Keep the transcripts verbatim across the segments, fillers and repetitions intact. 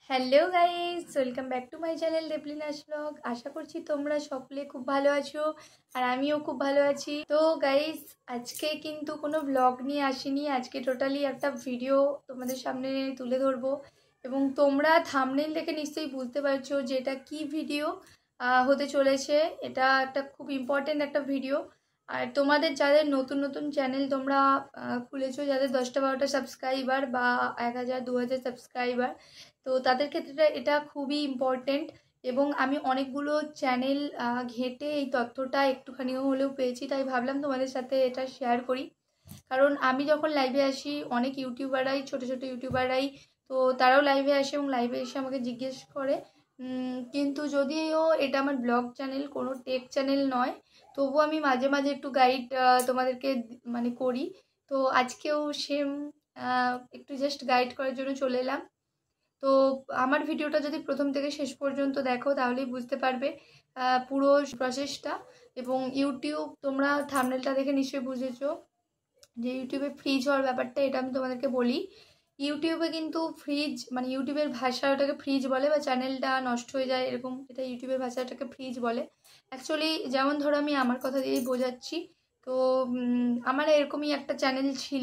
Hello guys, welcome back to my channel Deblina's blog. আশা করছি তোমরা সকলে খুব ভালো আছো আর আমিও খুব ভালো আছি। তো গাইস, আজকে কিন্তু কোনো ব্লগ নিয়ে আসিনি, আজকে টোটালি একটা ভিডিও তোমাদের সামনে তুলে ধরবো। এবং তোমরা থাম্বনেল দেখে নিশ্চয়ই বুঝতে পারছো যে এটা কী ভিডিও হতে চলেছে। এটা একটা খুব ইম্পর্টেন্ট একটা ভিডিও। আর তোমাদের যাদের নতুন নতুন চ্যানেল তোমরা খুলেছো, যাদের দশটা বারোটা সাবস্ক্রাইবার বা এক হাজার দু হাজার সাবস্ক্রাইবার, তো তাদের ক্ষেত্রে এটা খুবই ইম্পর্টেন্ট। এবং আমি অনেকগুলো চ্যানেল ঘেঁটে এই তথ্যটা একটুখানিও হলেও পেয়েছি, তাই ভাবলাম তোমাদের সাথে এটা শেয়ার করি। কারণ আমি যখন লাইভে আসি, অনেক ইউটিউবাররাই, ছোটো ছোটো ইউটিউবাররাই, তো তারাও লাইভে আসে এবং লাইভে এসে আমাকে জিজ্ঞেস করে। কিন্তু যদিও এটা আমার ব্লগ চ্যানেল, কোনো টেক চ্যানেল নয়, তবুও আমি মাঝে মাঝে একটু গাইড তোমাদেরকে মানে করি। তো আজকেও সেম একটু জাস্ট গাইড করার জন্য চলে এলাম। তো আমার ভিডিওটা যদি প্রথম থেকে শেষ পর্যন্ত দেখো তাহলেই বুঝতে পারবে পুরো প্রসেসটা। এবং ইউটিউব, তোমরা থাম্বনেলটা দেখে নিশ্চয়ই বুঝেছো যে ইউটিউবে ফ্রিজ হওয়ার ব্যাপারটা, এটা আমি তোমাদেরকে বলি। ইউটিউবে কিন্তু ফ্রিজ মানে ইউটিউবের ভাষা ওটাকে ফ্রিজ বলে, বা চ্যানেলটা নষ্ট হয়ে যায় এরকম, এটা ইউটিউবের ভাষা ওটাকে ফ্রিজ বলে। অ্যাকচুয়ালি যেমন ধরো আমি আমার কথা দিয়েই বোঝাচ্ছি। তো আমার এরকমই একটা চ্যানেল ছিল।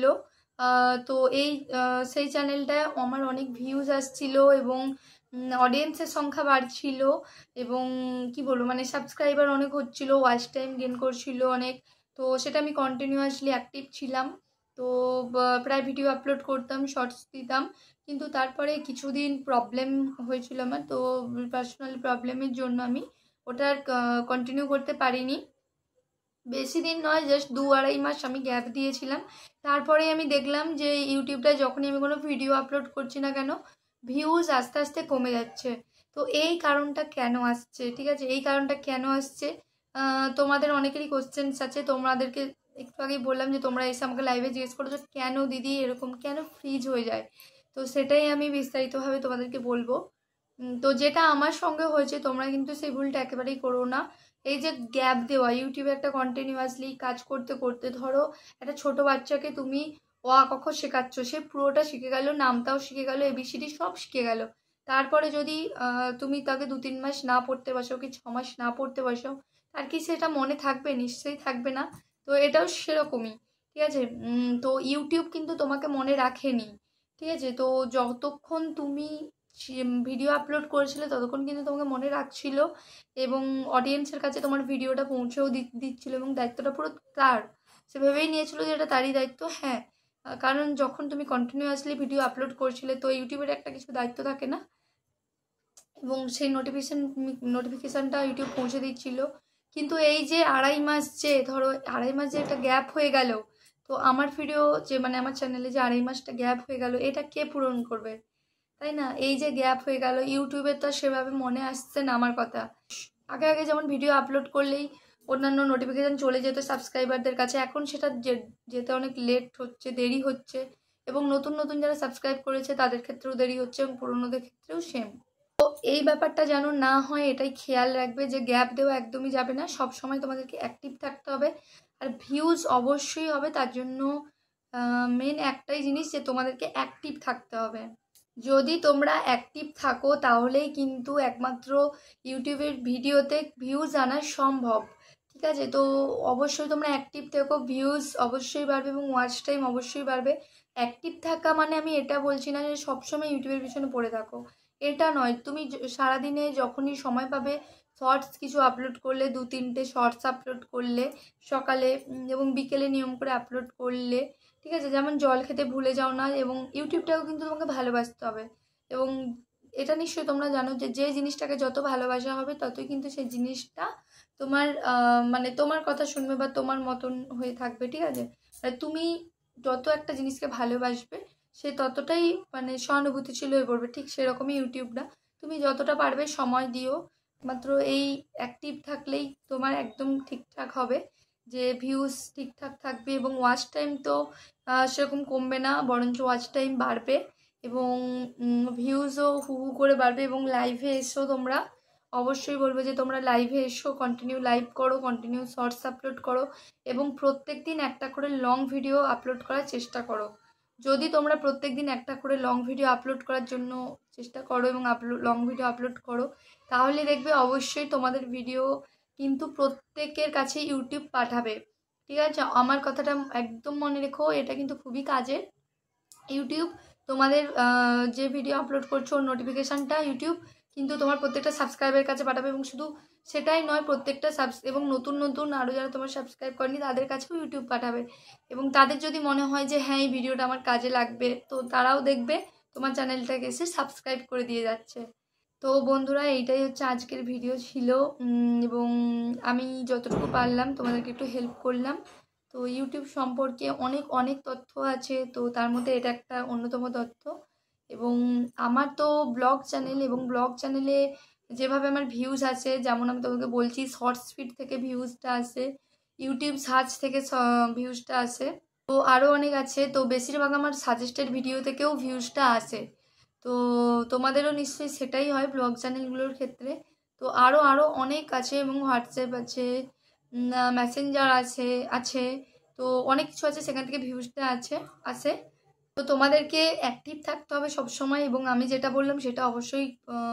তো এই সেই চ্যানেলটায় আমার অনেক ভিউজ আসছিল এবং অডিয়েন্সের সংখ্যা বাড়ছিল এবং কি বলবো, মানে সাবস্ক্রাইবার অনেক হচ্ছিল, ওয়াচ টাইম গেন করছিল অনেক। তো সেটা আমি কন্টিনিউয়াসলি অ্যাক্টিভ ছিলাম। তো প্রায় ভিডিও আপলোড করতাম, শর্টস দিতাম। কিন্তু তারপরে কিছুদিন প্রবলেম হয়েছিল আমার, তো পার্সোনাল প্রবলেমের জন্য আমি ওটা কন্টিনিউ করতে পারিনি। বেশি দিন নয়, জাস্ট দু আড়াই মাস আমি গ্যাপ দিয়েছিলাম। তারপরে আমি দেখলাম যে ইউটিউবটায় যখনই আমি কোনো ভিডিও আপলোড করছি না কেন, ভিউজ আস্তে আস্তে কমে যাচ্ছে। তো এই কারণটা কেন আসছে, ঠিক আছে, এই কারণটা কেন আসছে তোমাদের অনেকেরই কোশ্চেন্স আছে। তোমাদেরকে একটু আগেই বললাম যে তোমরা এসে আমাকে লাইভে জিজ্ঞেস করেছো কেন দিদি এরকম কেন ফ্রিজ হয়ে যায়। তো সেটাই আমি বিস্তারিতভাবে তোমাদেরকে বলবো। তো যেটা আমার সঙ্গে হয়েছে, তোমরা কিন্তু সেই ভুলটা একেবারেই করো না। এই যে গ্যাপ দেওয়া, ইউটিউবে একটা কন্টিনিউয়াসলি কাজ করতে করতে, ধরো একটা ছোট বাচ্চাকে তুমি অ আ ক খ শেখাচ্ছ, সে পুরোটা শিখে গেল, নামটাও শিখে গেল, এবিসিডি সব শিখে গেল। তারপরে যদি তুমি তাকে দু তিন মাস না পড়তে বসাও কি ছ মাস না পড়তে বসাও, তার কি সেটা মনে থাকবে? নিশ্চয়ই থাকবে না। তো এটাও সেরকমই, ঠিক আছে। তো ইউটিউব কিন্তু তোমাকে মনে রাখেনি, ঠিক আছে। তো যতক্ষণ তুমি ভিডিও আপলোড করেছিলে ততক্ষণ কিন্তু তোমাকে মনে রাখছিল এবং অডিয়েন্সের কাছে তোমার ভিডিওটা পৌঁছেও দিচ্ছিল এবং দায়িত্বটা পুরো তার, সেভাবেই নিয়েছিল যে এটা তারই দায়িত্ব। হ্যাঁ, কারণ যখন তুমি কন্টিনিউয়াসলি ভিডিও আপলোড করছিলে, তো ইউটিউবের একটা কিছু দায়িত্ব থাকে না, এবং সেই নোটিফিকেশান নোটিফিকেশানটা ইউটিউব পৌঁছে দিচ্ছিল। কিন্তু এই যে আড়াই মাস, যে ধরো আড়াই মাস যে একটা গ্যাপ হয়ে গেল, তো আমার ভিডিও যে মানে আমার চ্যানেলে যে আড়াই মাসটা গ্যাপ হয়ে গেল, এটা কে পূরণ করবে, তাই না? এই যে গ্যাপ হয়ে গেল, ইউটিউবের তো সেভাবে মনে আসছে না আমার কথা। আগে আগে যেমন ভিডিও আপলোড করলেই অন্যান্য নোটিফিকেশান চলে যেত সাবস্ক্রাইবারদের কাছে, এখন সেটা যেতে অনেক লেট হচ্ছে, দেরি হচ্ছে। এবং নতুন নতুন যারা সাবস্ক্রাইব করেছে তাদের ক্ষেত্রেও দেরি হচ্ছে এবং পুরোনোদের ক্ষেত্রেও সেম। তো এই ব্যাপারটা যেন না হয় এটাই খেয়াল রাখবে, যে গ্যাপ দেওয়া একদমই যাবে না, সব সময় তোমাদেরকে অ্যাক্টিভ থাকতে হবে। আর ভিউজ অবশ্যই হবে, তার জন্য মেন একটাই জিনিস, যে তোমাদেরকে অ্যাক্টিভ থাকতে হবে। যদি তোমরা অ্যাক্টিভ থাকো তাহলেই কিন্তু একমাত্র ইউটিউবের ভিডিওতে ভিউজ আনা সম্ভব, ঠিক আছে। তো অবশ্যই তোমরা অ্যাক্টিভ থেকো, ভিউজ অবশ্যই বাড়বে এবং ওয়াচ টাইম অবশ্যই বাড়বে। অ্যাক্টিভ থাকা মানে আমি এটা বলছি না যে সবসময় ইউটিউবের পিছনে পড়ে থাকো, এটা নয়। তুমি সারাদিনে যখনই সময় পাবে শর্টস কিছু আপলোড করলে, দু তিনটে শর্টস আপলোড করলে সকালে এবং বিকেলে নিয়ম করে আপলোড করলে, ঠিক আছে। যেমন জল খেতে ভুলে যাও না, এবং ইউটিউবটাও কিন্তু তোমাকে ভালোবাসতে হবে। এবং এটা নিশ্চয়ই তোমরা জানো যে যে জিনিসটাকে যত ভালোবাসা হবে ততই কিন্তু সেই জিনিসটা তোমার মানে তোমার কথা শুনবে বা তোমার মতন হয়ে থাকবে, ঠিক আছে। তুমি যত একটা জিনিসকে ভালোবাসবে সে ততটাই মানে সহানুভূতিশীল হয়ে পড়বে, ঠিক সেরকমই ইউটিউবটা। তুমি যতটা পারবে সময় দিও, মাত্র এই অ্যাক্টিভ থাকলেই তোমার একদম ঠিকঠাক হবে, যে ভিউজ ঠিকঠাক থাকবে এবং ওয়াচ টাইম তো সেরকম কমবে না, বরঞ্চ ওয়াচ টাইম বাড়বে এবং ভিউজও হু হু করে বাড়বে। এবং লাইভে এসো, তোমরা অবশ্যই বলবো যে তোমরা লাইভে এসো, কন্টিনিউ লাইভ করো, কন্টিনিউ শর্টস আপলোড করো এবং প্রত্যেক দিন একটা করে লং ভিডিও আপলোড করার চেষ্টা করো। যদি তোমরা প্রত্যেক দিন একটা করে লং ভিডিও আপলোড করার জন্য চেষ্টা করো এবং আপলোড লং ভিডিও আপলোড করো, তাহলে দেখবে অবশ্যই তোমাদের ভিডিও কিন্তু প্রত্যেকের কাছে ইউটিউব পাঠাবে। ঠিক আছে, আমার কথাটা একদম মনে রেখো, এটা কিন্তু খুবই কাজের। ইউটিউব তোমাদের যে ভিডিও আপলোড করছো নোটিফিকেশানটা ইউটিউব কিন্তু তোমার প্রত্যেকটা সাবস্ক্রাইবের কাছে পাঠাবে, এবং শুধু সেটাই নয়, প্রত্যেকটা সাবস এবং নতুন নতুন আরও যারা তোমার সাবস্ক্রাইব করেনি তাদের কাছেও ইউটিউব পাঠাবে। এবং তাদের যদি মনে হয় যে হ্যাঁ এই ভিডিওটা আমার কাজে লাগবে, তো তারাও দেখবে তোমার চ্যানেলটাকে এসে সাবস্ক্রাইব করে দিয়ে যাচ্ছে। তো বন্ধুরা, এইটাই হচ্ছে আজকের ভিডিও ছিল, এবং আমি যতটুকু পারলাম তোমাদেরকে একটু হেল্প করলাম। তো ইউটিউব সম্পর্কে অনেক অনেক তথ্য আছে, তো তার মধ্যে এটা একটা অন্যতম তথ্য। এবং আমার তো ব্লগ চ্যানেল, এবং ব্লগ চ্যানেলে যেভাবে আমার ভিউজ আছে, যেমন আমি তোমাকে বলছি শর্টস ফিড থেকে ভিউজটা আসে, ইউটিউব সার্চ থেকে ভিউজটা আসে, তো আরও অনেক আছে। তো বেশিরভাগ আমার সাজেস্টেড ভিডিও থেকেও ভিউজটা আসে। তো তোমাদেরও নিশ্চয়ই সেটাই হয় ব্লগ চ্যানেলগুলোর ক্ষেত্রে। তো আরও আরও অনেক আছে, এবং হোয়াটসঅ্যাপ আছে, মেসেঞ্জার আছে আছে তো অনেক কিছু আছে, সেখান থেকে ভিউজটা আছে আসে। তো তোমাদেরকে অ্যাক্টিভ থাকতে হবে সব সময়, এবং আমি যেটা বললাম সেটা অবশ্যই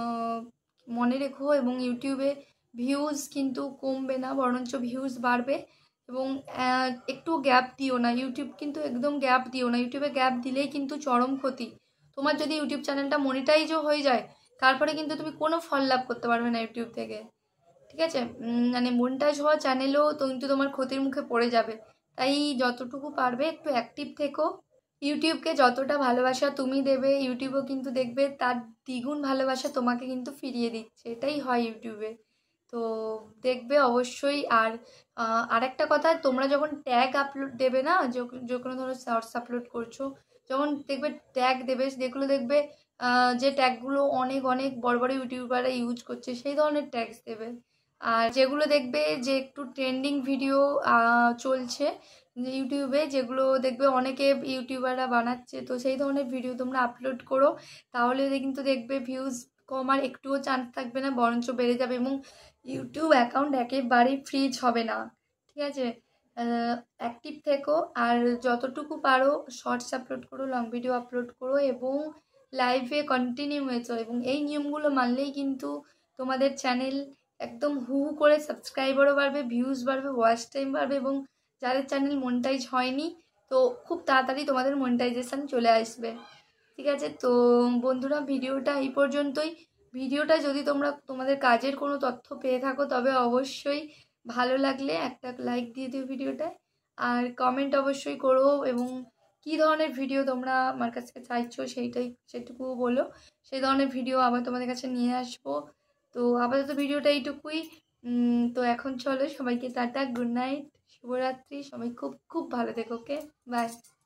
মনে রেখো। এবং ইউটিউবে ভিউজ কিন্তু কমবে না, বরঞ্চ ভিউজ বাড়বে। এবং একটু গ্যাপ দিও না, ইউটিউব কিন্তু একদম গ্যাপ দিও না, ইউটিউবে গ্যাপ দিলেই কিন্তু চরম ক্ষতি। তোমার যদি ইউটিউব চ্যানেলটা মনিটাইজও হয়ে যায়, তারপরে কিন্তু তুমি কোনো ফল লাভ করতে পারবে না ইউটিউব থেকে। ঠিক আছে, মানে মনিটাইজ হওয়া চ্যানেলও তো কিন্তু তোমার ক্ষতির মুখে পড়ে যাবে। তাই যতটুকু পারবে একটু অ্যাক্টিভ থেকো। ইউটিউবকে যতটা ভালোবাসা তুমি দেবে, ইউটিউবও কিন্তু দেখবে তার দ্বিগুণ ভালোবাসা তোমাকে কিন্তু ফিরিয়ে দিচ্ছে। এটাই হয় ইউটিউবে। তো দেখবে অবশ্যই। আর আরেকটা কথা, তোমরা যখন ট্যাগ আপলোড দেবে না, যে কোনো ধরো শর্টস আপলোড করছো, যখন দেখবে ট্যাগ দেবে, যেগুলো দেখবে যে ট্যাগগুলো অনেক অনেক বড় বড় ইউটিউবাররা ইউজ করছে, সেই ধরনের ট্যাগস দেবে। আর যেগুলো দেখবে যে একটু ট্রেন্ডিং ভিডিও চলছে ইউটিউবে, যেগুলো দেখবে অনেকে ইউটিউবাররা বানাচ্ছে, তো সেই ধরনের ভিডিও তোমরা আপলোড করো। তাহলে কিন্তু দেখবে ভিউজ কমার একটুও চান্স থাকবে না, বরঞ্চ বেড়ে যাবে, এবং ইউটিউব অ্যাকাউন্ট একেবারেই ফ্রিজ হবে না। ঠিক আছে, অ্যাক্টিভ থেকো, আর যতটুকু পারো শর্টস আপলোড করো, লং ভিডিও আপলোড করো, এবং লাইভে কন্টিনিউ হয়েছো। এবং এই নিয়মগুলো মানলেই কিন্তু তোমাদের চ্যানেল একদম হু হু করে সাবস্ক্রাইবারও বাড়বে, ভিউজ বাড়বে, ওয়াচ টাইম বাড়বে, এবং যাদের চ্যানেল মনিটাইজ হয়নি, তো খুব তাড়াতাড়ি তোমাদের মনিটাইজেশান চলে আসবে। ঠিক আছে, তো বন্ধুরা, ভিডিওটা এই পর্যন্তই। ভিডিওটা যদি তোমরা তোমাদের কাজের কোনো তথ্য পেয়ে থাকো, তবে অবশ্যই ভালো লাগলে একটা লাইক দিয়ে দিও ভিডিওটায়, আর কমেন্ট অবশ্যই করো, এবং কী ধরনের ভিডিও তোমরা আমার কাছে চাইছো সেইটাই সেটুকু বলো। সেই ধরনের ভিডিও আবার তোমাদের কাছে নিয়ে আসবো। তো আপাতত ভিডিওটা এইটুকুই। তো এখন চলো, সবাইকে টাটা, গুড নাইট, শুভরাত্রি, সবাই খুব খুব ভালো থেকো। Okay, by.